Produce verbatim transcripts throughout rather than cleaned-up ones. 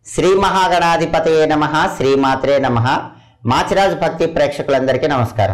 శ్రీ మహాగణాధిపతయే నమః శ్రీమాత్రే నమః మాచిరాజు భక్తి ప్రేక్షకులందరికీ నమస్కారం।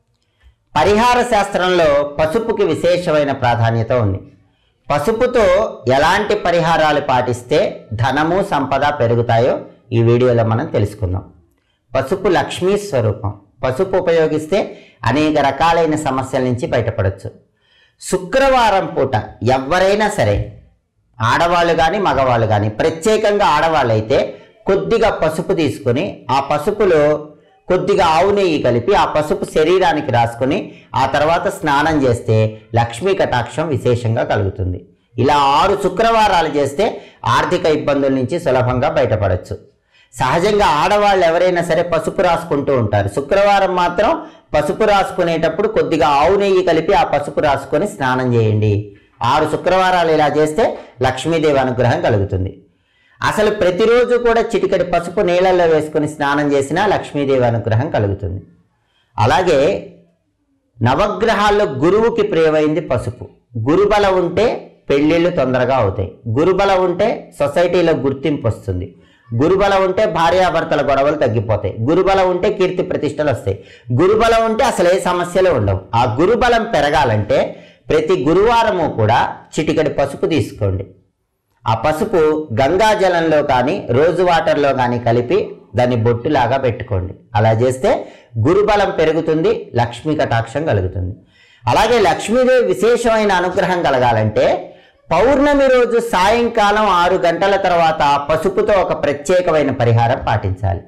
పరిహార శాస్త్రంలో పసుపుకి విశేషమైన ప్రాధాన్యత ఉంది। పసుపుతో ఎలాంటి పరిహారాలు పాటిస్తే ధనము సంపద పెరుగుతాయో ఈ వీడియోలో మనం తెలుసుకుందాం। పసుపు లక్ష్మీ స్వరూపం। పసుపు ఉపయోగిస్తే అనేక రకాలైన సమస్యల నుంచి బయటపడొచ్చు। శుక్రవారం పూట ఎవరైనా సరే ఆడవాళ్ళు కానీ మగవాళ్ళు కానీ ప్రత్యేకంగా ఆడవాళ్ళు అయితే కొద్దిగా పసుపు తీసుకొని ఆ పసుపులో కొద్దిగా ఆవు నెయ్యి కలిపి ఆ పసుపు శరీరానికి రాసుకొని ఆ తర్వాత స్నానం చేస్తే లక్ష్మీ కటాక్షం విశేషంగా కలుగుతుంది। ఇలా ఆరు శుక్రవారాలు చేస్తే ఆర్థిక ఇబ్బందుల నుంచి సులభంగా బయటపడవచ్చు। సహజంగా ఆడవాళ్ళు ఎవరైనా సరే పసుపు రాసుకుంటూ ఉంటారు। శుక్రవారం మాత్రం పసుపు రాసుకునేటప్పుడు కొద్దిగా ఆవు నెయ్యి కలిపి ఆ పసుపు రాసుకొని స్నానం చేయండి। ఆరు శుక్రవారాలు ఇలా చేస్తే లక్ష్మీదేవి అనుగ్రహం కలుగుతుంది। అసలు ప్రతిరోజు కూడా చిటికెడు పసుపు నీళ్ళల్లో వేసుకొని స్నానం చేసినా లక్ష్మీదేవి అనుగ్రహం కలుగుతుంది। అలాగే నవగ్రహాల్లో గురువుకి ప్రియమైంది పసుపు। గురుబలం ఉంటే పెళ్ళిళ్ళు తొందరగా అవుతాయి। గురుబలం ఉంటే సొసైటీలో గుర్తింపు వస్తుంది। గురుబలం ఉంటే భార్యాభర్తల గొడవలు తగ్గిపోతాయి। గురుబలం ఉంటే కీర్తి ప్రతిష్టలు వస్తాయి। గురుబలం ఉంటే అసలు ఏ సమస్యలు ఉండవు। ఆ గురుబలం పెరగాలంటే ప్రతి గురువారము కూడా చిటికెడు పసుపు తీసుకోండి। ఆ పసుపు గంగా జలంలో కానీ రోజు వాటర్లో కానీ కలిపి దాన్ని బొట్టులాగా పెట్టుకోండి। అలా చేస్తే గురుబలం పెరుగుతుంది, లక్ష్మీ కటాక్షం కలుగుతుంది। అలాగే లక్ష్మీదేవి విశేషమైన అనుగ్రహం కలగాలంటే పౌర్ణమి రోజు సాయంకాలం ఆరు గంటల తర్వాత పసుపుతో ఒక ప్రత్యేకమైన పరిహారం పాటించాలి।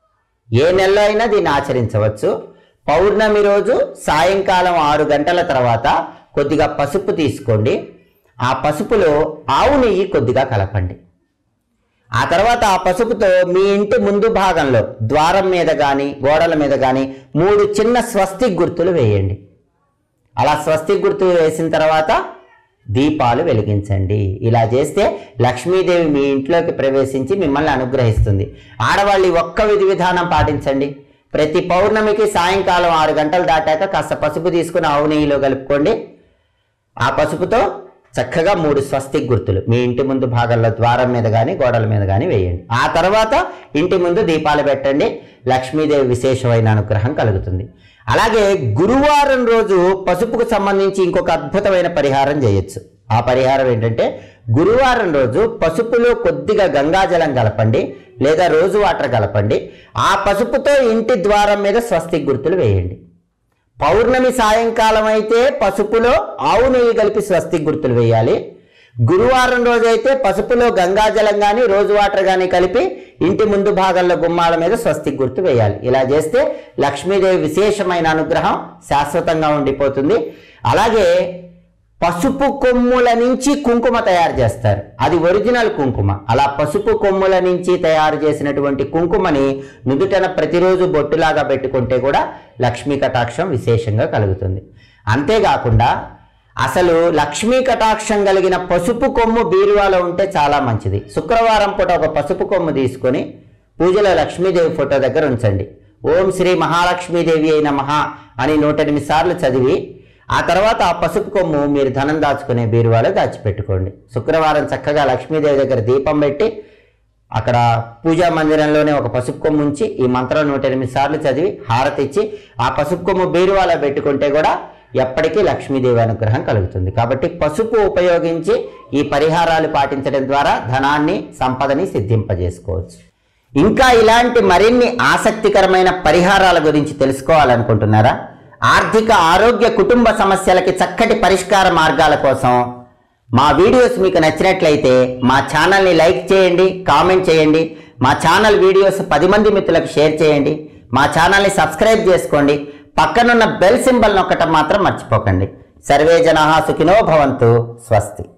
ఏ నెలలో అయినా దీన్ని ఆచరించవచ్చు। పౌర్ణమి రోజు సాయంకాలం ఆరు గంటల తర్వాత కొద్దిగా పసుపు తీసుకోండి। ఆ పసుపులో ఆవు నెయ్యి కొద్దిగా కలపండి। ఆ తర్వాత ఆ పసుపుతో మీ ఇంటి ముందు భాగంలో ద్వారం మీద కానీ గోడల మీద కానీ మూడు చిన్న స్వస్తిక్ గుర్తులు వేయండి। అలా స్వస్తిక్ గుర్తులు వేసిన తర్వాత దీపాలు వెలిగించండి। ఇలా చేస్తే లక్ష్మీదేవి మీ ఇంట్లోకి ప్రవేశించి మిమ్మల్ని అనుగ్రహిస్తుంది। ఆడవాళ్ళు ఒక్క విధి విధానం పాటించండి। ప్రతి పౌర్ణమికి సాయంకాలం ఆరు గంటలు దాటాక కాస్త పసుపు తీసుకుని ఆవు నెయ్యిలో కలుపుకోండి। ఆ పసుపుతో చక్కగా మూడు స్వస్తిక్ గుర్తులు మీ ఇంటి ముందు భాగంలో ద్వారం మీద కానీ గోడల మీద కానీ వేయండి। ఆ తర్వాత ఇంటి ముందు దీపాలు పెట్టండి। లక్ష్మీదేవి విశేషమైన అనుగ్రహం కలుగుతుంది। అలాగే గురువారం రోజు పసుపుకు సంబంధించి ఇంకొక అద్భుతమైన పరిహారం చేయొచ్చు। ఆ పరిహారం ఏంటంటే గురువారం రోజు పసుపులో కొద్దిగా గంగాజలం కలపండి లేదా రోజు వాటర్ కలపండి। ఆ పసుపుతో ఇంటి ద్వారం మీద స్వస్తిక్ గుర్తులు వేయండి। పౌర్ణమి సాయంకాలం అయితే పసుపులో ఆవు నెయ్యి కలిపి స్వస్తిక్ గుర్తులు వేయాలి। గురువారం రోజు అయితే పసుపులో గంగాజలం కానీ రోజు వాటర్ కానీ కలిపి ఇంటి ముందు భాగంలో గుమ్మాల మీద స్వస్తిక్ గుర్తు వేయాలి। ఇలా చేస్తే లక్ష్మీదేవి విశేషమైన అనుగ్రహం శాశ్వతంగా ఉండిపోతుంది। అలాగే పసుపు కొమ్ముల నుంచి కుంకుమ తయారు చేస్తారు, అది ఒరిజినల్ కుంకుమ। అలా పసుపు కొమ్ముల నుంచి తయారు చేసినటువంటి కుంకుమని నుదుటన ప్రతిరోజు బొట్టులాగా పెట్టుకుంటే కూడా లక్ష్మీ కటాక్షం విశేషంగా కలుగుతుంది। అంతేకాకుండా అసలు లక్ష్మీ కటాక్షం కలిగిన పసుపు కొమ్ము బీరువాలో ఉంటే చాలా మంచిది। శుక్రవారం పూట ఒక పసుపు కొమ్ము తీసుకొని పూజలో లక్ష్మీదేవి ఫోటో దగ్గర ఉంచండి। ఓం శ్రీ మహాలక్ష్మీదేవి అయిన మహా అని నూట ఎనిమిది సార్లు చదివి ఆ తర్వాత ఆ పసుపు కొమ్ము మీరు ధనం దాచుకునే బీరువాలో దాచిపెట్టుకోండి। శుక్రవారం చక్కగా లక్ష్మీదేవి దగ్గర దీపం పెట్టి అక్కడ పూజా మందిరంలోనే ఒక పసుపు కొమ్ము ఉంచి ఈ మంత్రం నూట ఎనిమిది సార్లు చదివి హారతి ఇచ్చి ఆ పసుపు కొమ్ము బీరువాలో పెట్టుకుంటే కూడా ఎప్పటికీ లక్ష్మీదేవి అనుగ్రహం కలుగుతుంది। కాబట్టి పసుపు ఉపయోగించి ఈ పరిహారాలు పాటించడం ద్వారా ధనాన్ని సంపదని సిద్ధింపజేసుకోవచ్చు। ఇంకా ఇలాంటి మరిన్ని ఆసక్తికరమైన పరిహారాల గురించి తెలుసుకోవాలనుకుంటున్నారా? ఆర్థిక ఆరోగ్య కుటుంబ సమస్యలకి చక్కటి పరిష్కార మార్గాల కోసం మా వీడియోస్ మీకు నచ్చినట్లయితే మా ఛానల్ని లైక్ చేయండి, కామెంట్ చేయండి। మా ఛానల్ వీడియోస్ పది మంది మిత్రులకు షేర్ చేయండి। మా ఛానల్ని సబ్స్క్రైబ్ చేసుకోండి। పక్కనున్న బెల్ సింబల్ నొక్కటం మాత్రం మర్చిపోకండి। సర్వే జనాః సుఖినో భవంతు। స్వస్తి।